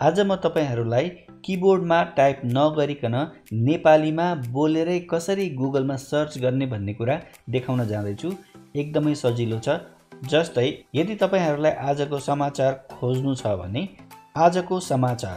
आज म तपाईहरुलाई किबोर्डमा टाइप नगरिकन नेपालीमा बोलेरै कसरी गुगलमा सर्च गर्ने भन्ने कुरा देखाउन जाँदैछु। एकदमै सजिलो छ। जस्तै यदि तपाईहरुलाई आजको समाचार खोज्नु छ भने आजको समाचार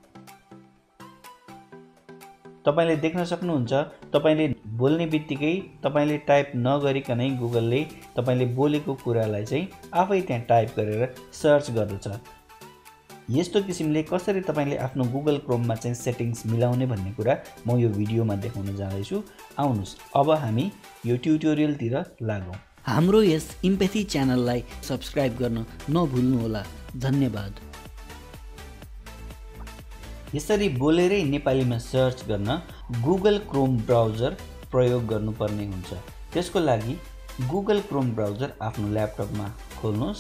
तपाईले देख्न सक्नुहुन्छ। तपाईले बोल्ने बित्तिकै तपाईले टाइप नगरिकनै गुगलले तपाईले बोलेको कुरालाई चाहिँ आफै त्यहाँ टाइप गरेर सर्च गर्दछ। यस्तो किसिमले कसरी तपाईले आफ्नो गुगल क्रोममा चाहिँ सेटिंग्स मिलाउने भन्ने कुरा म यो भिडियोमा देखाउन जाँदैछु। आउनुस् अब हामी यो ट्युटोरियलतिर लागौं। हाम्रो यस इम्पैथी च्यानललाई सब्स्क्राइब गर्न नभुल्नु होला। धन्यवाद। यसरी बोलेरै नेपालीमा सर्च गर्न गुगल क्रोम ब्राउजर प्रयोग गर्नुपर्ने हुन्छ। त्यसको लागि गुगल क्रोम ब्राउजर आफ्नो ल्यापटपमा खोल्नुस्।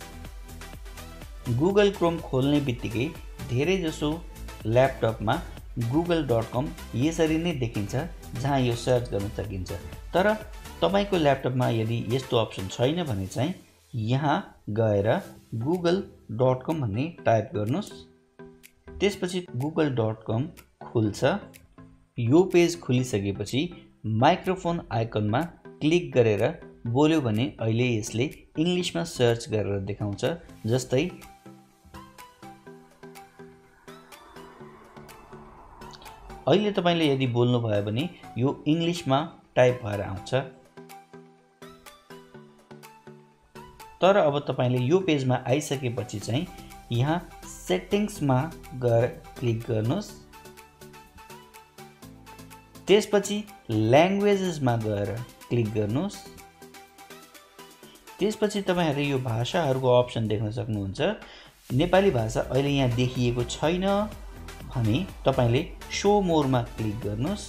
गुगल क्रोम खोल्ने बित्तिकै धेरै जसो ल्यापटपमा google.com यसरी नै देखिन्छ, जहाँ यो सर्च गर्न सकिन्छ। तर तपाईको ल्यापटपमा यदि यस्तो अप्सन छैन भने चाहिँ यहाँ गएर google.com भन्ने टाइप गर्नुस्। त्यसपछि google.com खुल्छ। यो पेज खुलिसकेपछि माइक्रोफोन आइकनमा क्लिक गरेर बोल्यो भने अहिले यसले इंग्लिशमा सर्च गरेर देखाउँछ। जस्तै अहिले तपाईले यदि बोल्नु भयो भने यो इंग्लिशमा टाइप भएर आउँछ। तर अब तपाईले यो पेजमा आइसकेपछि चाहिँ यहाँ सेटिंग्समा गएर क्लिक गर्नुस्। त्यसपछि ल्याङ्ग्वेजेसमा गएर क्लिक गर्नुस्। त्यसपछि तपाईहरुले यो भाषाहरुको अप्सन देख्न सक्नुहुन्छ। नेपाली भाषा अहिले यहाँ देखिएको छैन भने तपाईले शो मोरमा क्लिक गर्नुस्।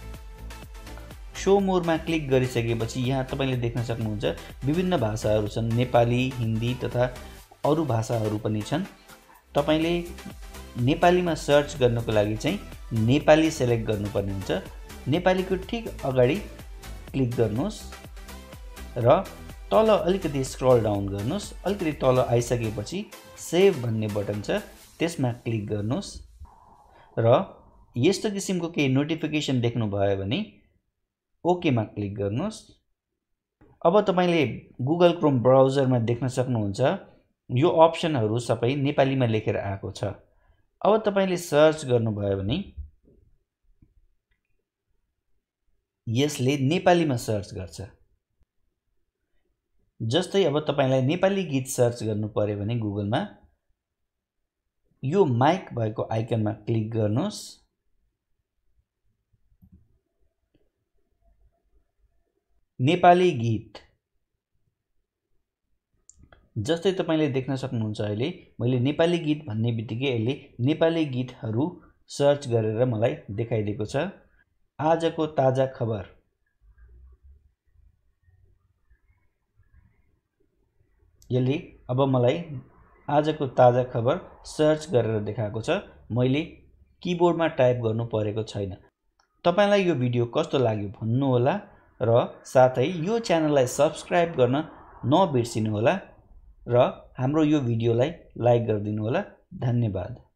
शो मोरमा क्लिक गरिसकेपछि यहाँ तपाईले देख्न सक्नुहुन्छ विभिन्न भाषाहरु छन्। नेपाली, हिन्दी तथा अरु भाषाहरु पनि छन्। तपाईले नेपालीमा सर्च गर्नको लागि चाहिँ नेपाली सेलेक्ट गर्नुपर्ने हुन्छ। नेपालीको ठीक अगाडि क्लिक गर्नुस् र तल अलिकति स्क्रल डाउन गर्नुस्। अलिकति तल आइसकेपछि सेभ भन्ने बटन छ, त्यसमा क्लिक गर्नुस् र यस्तो किसिमको केही नोटिफिकेसन देख्नु भयो भने ओके मा क्लिक गर्नुस्। अब तपाईले गुगल क्रोम ब्राउजरमा देख्न सक्नुहुन्छ यो अप्सनहरु सबै नेपालीमा लेखेर आएको छ। अब तपाईले सर्च गर्नुभयो भने यसले नेपालीमा सर्च गर्छ। जस्तै अब तपाईलाई नेपाली गीत सर्च गर्नु पर्यो भने गुगलमा यो माइक भएको आइकनमा क्लिक गर्नुस्। नेपाली गीत जस्तै तपाईले देख्न सक्नुहुन्छ। अहिले मैले नेपाली गीत भन्ने बित्तिकै यसले नेपाली गीतहरु सर्च गरेर मलाई देखाइदिएको छ। आजको ताजा खबर यसले अब मलाई आजको ताजा खबर सर्च गरेर देखाएको छ। मैले किबोर्डमा टाइप गर्नु परेको छैन। तपाईलाई यो भिडियो कस्तो लाग्यो भन्नु होला र साथै यो च्यानललाई सब्स्क्राइब गर्न नबिर्सिनु होला र हाम्रो यो भिडियोलाई लाइक गरिदिनु होला। धन्यवाद।